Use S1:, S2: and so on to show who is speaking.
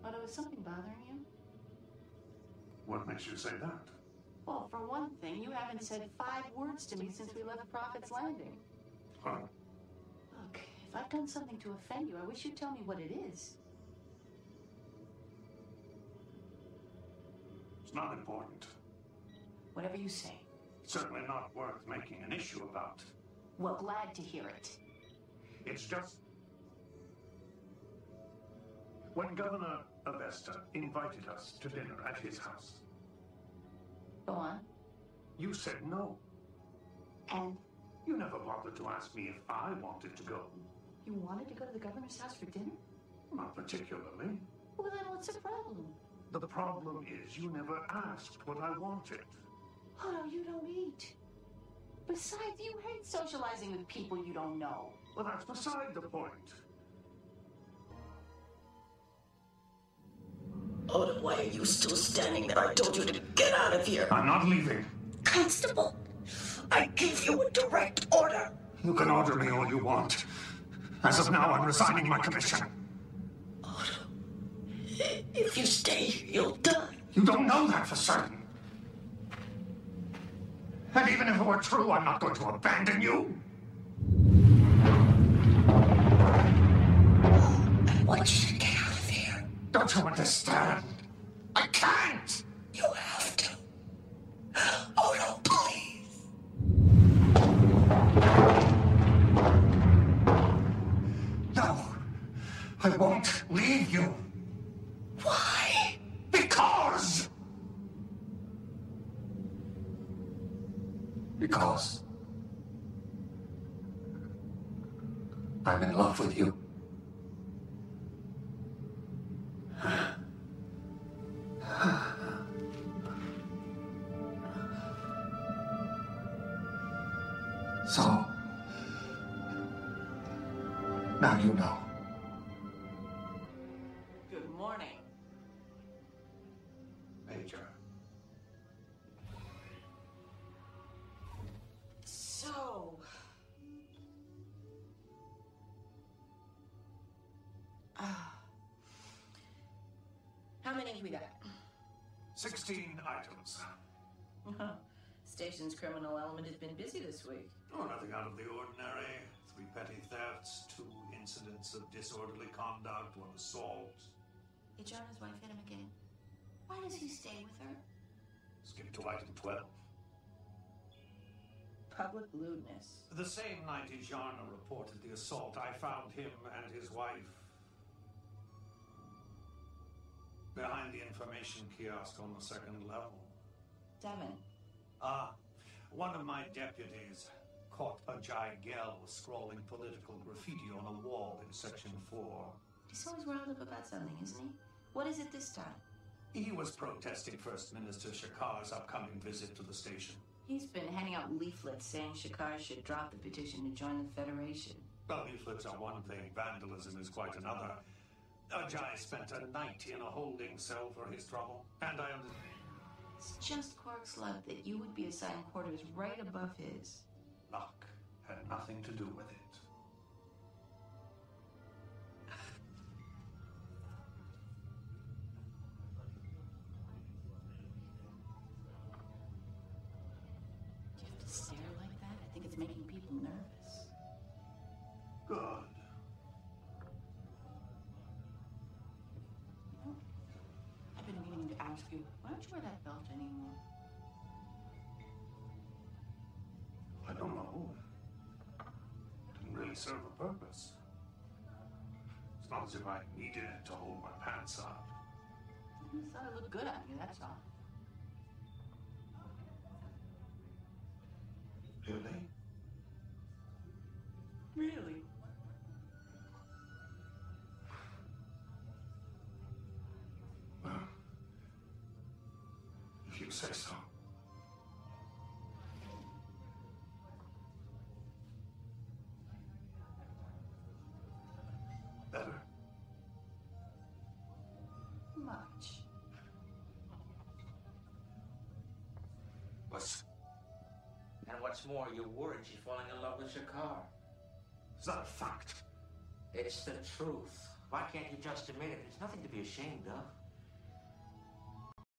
S1: Odo, is something bothering you?
S2: What makes you say that?
S1: Well, for one thing, you haven't said 5 words to me since we left Prophet's Landing.
S2: Huh?
S1: Look, if I've done something to offend you, I wish you'd tell me what it is.
S2: It's not important.
S1: Whatever you say.
S2: Certainly not worth making an issue about.
S1: Well, glad to hear it.
S2: It's just... When Governor Avesta invited us to dinner at his house...
S1: Go on.
S2: You said no.
S1: And?
S2: You never bothered to ask me if I wanted to go.
S1: You wanted to go to the governor's house for dinner?
S2: Not particularly.
S1: Well, then what's the problem?
S2: The problem is you never asked what I wanted.
S1: Oh, no, you don't eat. Besides, you hate socializing with people you don't know.
S2: Well, that's beside the point.
S3: Odo, why are you still standing there? I told you to get out of here.
S2: I'm not leaving.
S3: Constable, I give you a direct order.
S2: You can order me all you want. As of now, I'm resigning my commission.
S3: Odo, if you stay here, you'll die.
S2: You don't know that for certain. And even if it were true, I'm not going to abandon you.
S3: I want you to get out of here.
S2: Don't you understand? I can't!
S3: You have to. Odo, please.
S2: No, I won't leave you.
S3: Why?
S2: Because I'm in love with you. So, now you know.
S1: Good morning.
S2: Major.
S1: So... how many we got?
S2: 16 items.
S1: Station's criminal element has been busy this week.
S2: Oh, nothing out of the ordinary. 3 petty thefts, 2 incidents of disorderly conduct, 1 assault.
S1: Did Jonah's wife hit him again? Why does he stay with her?
S2: Skip to item 12.
S1: Public lewdness.
S2: The same night Ijana reported the assault, I found him and his wife behind the information kiosk on the 2nd level.
S1: Devin.
S2: One of my deputies caught Ajay Gell scrawling political graffiti on a wall in Section 4.
S1: He's always riled up about something, isn't he? What is it this time?
S2: He was protesting First Minister Shekar's upcoming visit to the station.
S1: He's been handing out leaflets saying Shekar should drop the petition to join the Federation.
S2: Well, leaflets are one thing, vandalism is quite another. Ajay spent a night in a holding cell for his trouble, and I understand.
S1: It's just Quark's luck that you would be assigned quarters right above his.
S2: Luck had nothing to do with it.
S1: Do you have to stare like that? I think it's making people nervous.
S2: Good.
S1: I've been meaning to ask you, why don't you wear that belt anymore?
S2: I don't know. Didn't really serve a purpose. It's not as if I needed it to hold my pants up.
S1: I just thought it looked good on you, that's all.
S2: Really?
S1: Really?
S2: Well, if you say so. Better?
S1: Much.
S4: And what's more, you're worried she's falling in love with Shekar.
S2: Is that a fact?
S4: It's the truth. Why can't you just admit it? There's nothing to be ashamed of.